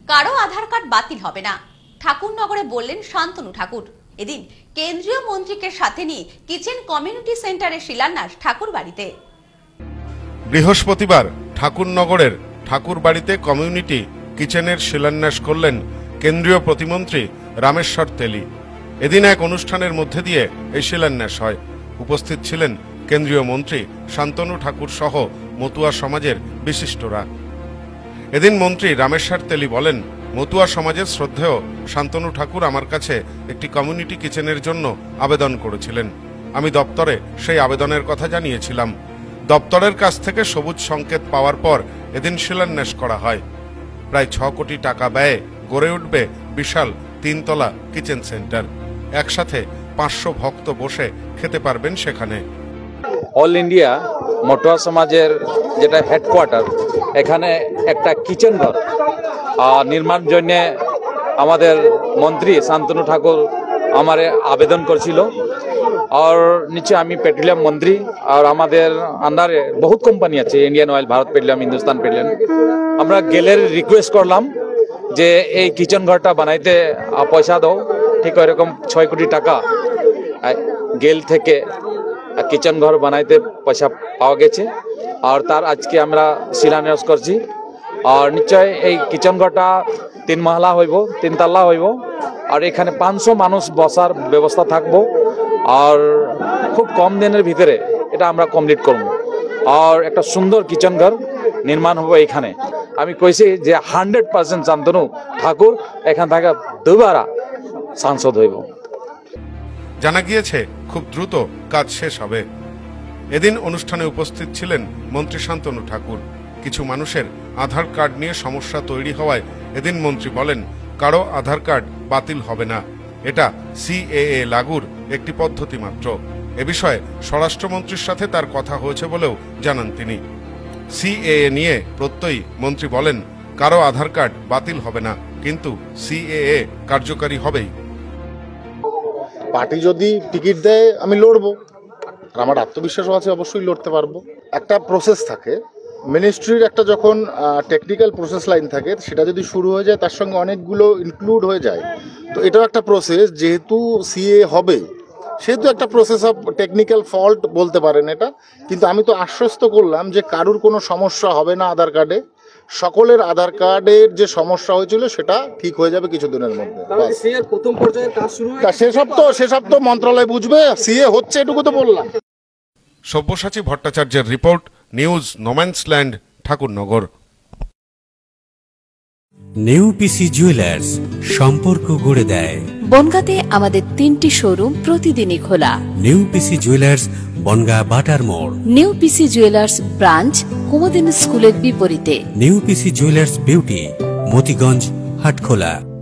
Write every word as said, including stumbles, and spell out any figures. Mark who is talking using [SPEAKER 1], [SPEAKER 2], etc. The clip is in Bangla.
[SPEAKER 1] কারো আধার কার্ড বাতিল হবে না, ঠাকুরনগরে বললেন শান্তনু ঠাকুর। এদিন কেন্দ্রীয় মন্ত্রীকে সাথে নিয়ে কিচেন কমিউনিটি সেন্টারে শিলান্যাস ঠাকুর বাড়িতে।
[SPEAKER 2] বৃহস্পতিবার ঠাকুরনগরের ঠাকুর বাড়িতে কমিউনিটি কিচেনের শিলান্যাস করলেন কেন্দ্রীয় প্রতিমন্ত্রী রামেশ্বর তেলী। এদিন এক অনুষ্ঠানের মধ্যে দিয়ে এই শিলান্যাস হয়। উপস্থিত ছিলেন কেন্দ্রীয় মন্ত্রী শান্তনু ঠাকুর সহ মতুয়া সমাজের বিশিষ্টরা। এদিন মন্ত্রী রামেশ্বর তেলী বলেন, মতুয়া সমাজের শ্রদ্ধেয় শান্তনু ঠাকুর আমার কাছে একটি কমিউনিটি কিচেনের জন্য আবেদন করেছিলেন। আমি দপ্তরে সেই আবেদনের কথা জানিয়েছিলাম। দপ্তরের কাছ থেকে সবুজ সংকেত পাওয়ার পর এদিন শিলান্যাস করা হয়। প্রায় ছ কোটি টাকা ব্যয়ে গড়ে উঠবে বিশাল তিনতলা কিচেন সেন্টার। একসাথে পাঁচশো ভক্ত বসে খেতে পারবেন সেখানে।
[SPEAKER 3] অল ইন্ডিয়া মতুয়া সমাজের যেটা হেডকোয়ার্টার, এখানে একটা কিচেন ঘর নির্মাণ জন্য আমাদের মন্ত্রী শান্তনু ঠাকুর আমার আবেদন করেছিল। আর নিচে আমি পেট্রোলিয়াম মন্ত্রী, আর আমাদের আন্ডারে বহুত কোম্পানি আছে, Indian Oil, Bharat Petroleum, Hindustan Petroleum. আমরা গেলের রিকোয়েস্ট করলাম যে এই কিচেন ঘরটা বানাইতে পয়সা দাও। ঠিক ওইরকম ছয় কোটি টাকা গেল থেকে কিচেন ঘর বানাইতে পয়সা পাওয়া গেছে, আর তার আজকে আমরা শিলান্যাস করছি। আর নিশ্চয় এই কিচেন ঘরটা তিন মহলা হইব, তিনতলা হইব, আর এখানে পাঁচশো মানুষ বসার ব্যবস্থা থাকবো। আর খুব কম দিনের ভিতরে এটা আমরা কমপ্লিট করব, আর একটা সুন্দর কিচেন ঘর নির্মাণ হবে এখানে। আমি কইছি যে হান্ড্রেড পার্সেন্ট শান্তনু ঠাকুর এখান থেকে দুবারা সাংসদ হইব।
[SPEAKER 2] জানা গিয়েছে খুব দ্রুত কাজ শেষ হবে। এদিন অনুষ্ঠানে উপস্থিত ছিলেন মন্ত্রী শান্তনু ঠাকুর। কিছু মানুষের আধার কার্ড নিয়ে সমস্যা তৈরি হওয়ায় এদিন মন্ত্রী বলেন, কারো আধার কার্ড বাতিল হবে না, এটা সিএএ লাগুর একটি পদ্ধতি মাত্র। এ বিষয়ে স্বরাষ্ট্রমন্ত্রীর সাথে তার কথা হয়েছে বলেও জানান তিনি। সিএএ নিয়ে প্রত্যয়ী মন্ত্রী বলেন, কারো আধার কার্ড বাতিল হবে না, কিন্তু সিএএ কার্যকারী হবেই।
[SPEAKER 4] পার্টি যদি টিকিট দেয় আমি লড়বো, আর আমার আত্মবিশ্বাসও আছে অবশ্যই লড়তে পারবো। একটা প্রসেস থাকে, মিনিস্ট্রির একটা যখন টেকনিক্যাল প্রসেস লাইন থাকে, সেটা যদি শুরু হয়ে যায় তার সঙ্গে অনেকগুলো ইনক্লুড হয়ে যায়। তো এটাও একটা প্রসেস, যেহেতু সিএ হবে সেহেতু একটা প্রসেস অফ টেকনিক্যাল ফল্ট বলতে পারেন এটা। কিন্তু আমি তো আশ্বস্ত করলাম যে কারুর কোনো সমস্যা হবে না আধার কার্ডে। সকলের আধার কার্ডের যে সমস্যা হয়েছিল সেটা ঠিক হয়ে যাবে কিছুদিনের মধ্যে। সেসব তো সেসব তো মন্ত্রণালয় বুঝবে, সিএ হচ্ছে এটুকু তো বললাম।
[SPEAKER 2] সব্যসাচী ভট্টাচার্যের রিপোর্ট, নিউজ নোম্যান্সল্যান্ড, ঠাকুরনগর।
[SPEAKER 5] নেউপিসি জুয়েলার্স, সম্পর্ক গড়ে দেয়।
[SPEAKER 6] বনগাঁতে আমাদের তিনটি শোরুম প্রতিদিনই খোলা।
[SPEAKER 5] নেউপিসি জুয়েলার্স, বনগাঁ বাটার মোড়।
[SPEAKER 6] নেউপিসি জুয়েলার্স ব্রাঞ্চ কুমুদিনী স্কুলের বিপরীতে।
[SPEAKER 5] নেউপিসি জুয়েলার্স বিউটি, মতিগঞ্জ, হাটখোলা।